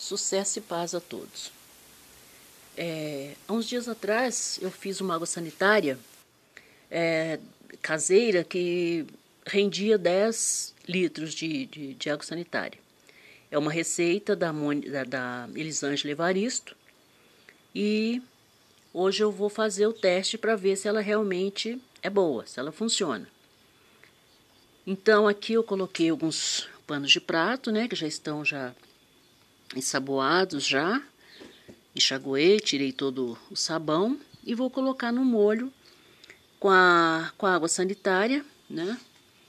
Sucesso e paz a todos. Há uns dias atrás eu fiz uma água sanitária caseira que rendia 10 litros de água sanitária. É uma receita da Elisângela Evaristo e hoje eu vou fazer o teste para ver se ela realmente é boa, se ela funciona. Então aqui eu coloquei alguns panos de prato, né, que já estão ensaboados já. Enxaguei, tirei todo o sabão e vou colocar no molho com a água sanitária, né,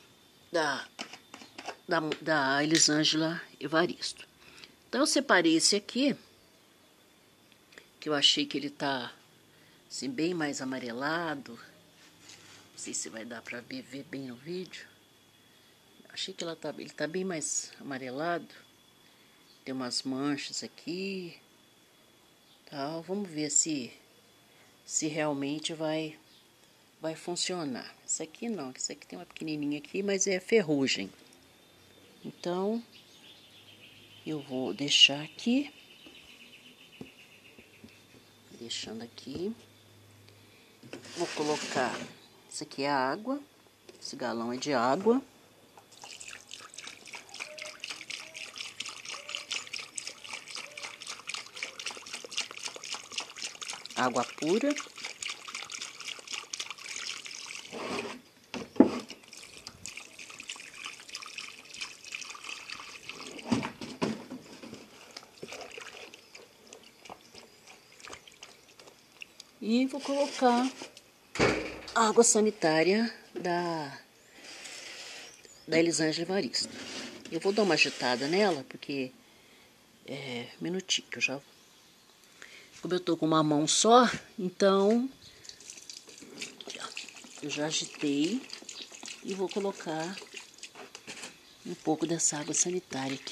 da Elisângela Evaristo. Então eu separei esse aqui, que eu achei que ele tá assim, bem mais amarelado. Não sei se vai dar para ver bem no vídeo. Achei que ele tá bem mais amarelado. Tem umas manchas aqui. Tal. Vamos ver se realmente vai funcionar. Esse aqui não, esse aqui tem uma pequenininha aqui, mas é ferrugem. Então, eu vou deixar aqui. Deixando aqui. Vou colocar, isso aqui é água. Esse galão é de água. Água pura. E vou colocar a água sanitária da Elisângela Evaristo. Eu vou dar uma agitada nela, porque um minutinho que eu já... Como eu tô com uma mão só, então aqui, ó, eu já agitei e vou colocar um pouco dessa água sanitária aqui.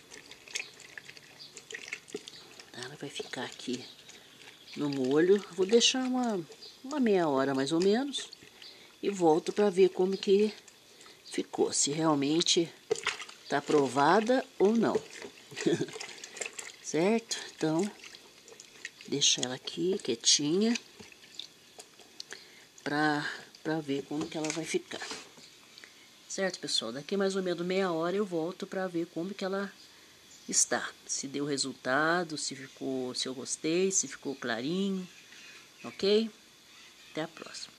Ela vai ficar aqui no molho. Vou deixar uma meia hora mais ou menos e volto para ver como que ficou, se realmente tá aprovada ou não. Certo? Então, deixa ela aqui quietinha para ver como que ela vai ficar. Certo, pessoal? Daqui mais ou menos meia hora eu volto para ver como que ela está. Se deu resultado, se eu gostei, se ficou clarinho, ok? Até a próxima.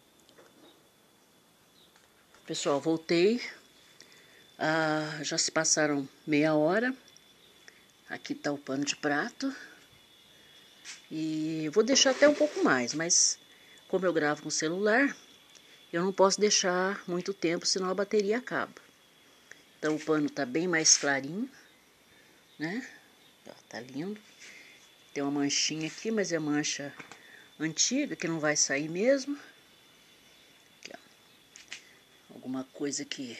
Pessoal, voltei. Já se passaram meia hora. Aqui tá o pano de prato. E eu vou deixar até um pouco mais, mas como eu gravo com o celular, eu não posso deixar muito tempo, senão a bateria acaba. Então o pano tá bem mais clarinho, né? Ó, tá lindo. Tem uma manchinha aqui, mas é mancha antiga, que não vai sair mesmo. Aqui, ó. Alguma coisa que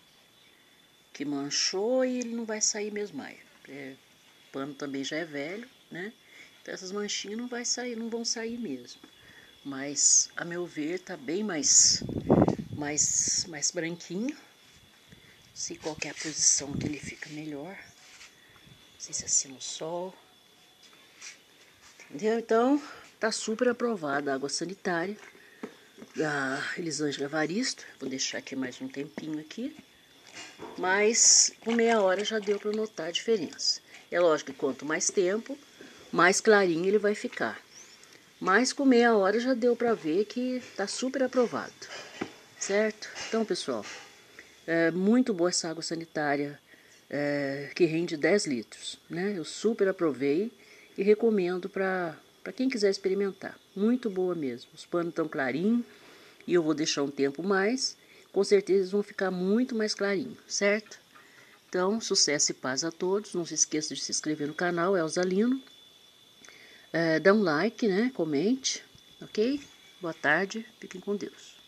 manchou e ele não vai sair mesmo mais. O pano também já é velho, né? Então essas manchinhas não vão sair mesmo. Mas, a meu ver, tá bem mais branquinho. Não sei qual que é a posição que ele fica melhor. Não sei se é assim no sol. Entendeu? Então, tá super aprovada a água sanitária da Elisângela Evaristo. Vou deixar aqui mais um tempinho aqui. Mas, com meia hora já deu para notar a diferença. É lógico que quanto mais tempo, mais clarinho ele vai ficar. Mas com meia hora já deu para ver que tá super aprovado. Certo? Então, pessoal, é muito boa essa água sanitária que rende 10 litros, né? Eu super aprovei e recomendo para quem quiser experimentar. Muito boa mesmo. Os panos estão clarinhos e eu vou deixar um tempo mais. Com certeza eles vão ficar muito mais clarinhos, certo? Então, sucesso e paz a todos. Não se esqueça de se inscrever no canal Elza Lino. Dá um like, né? Comente, ok? Boa tarde, fiquem com Deus.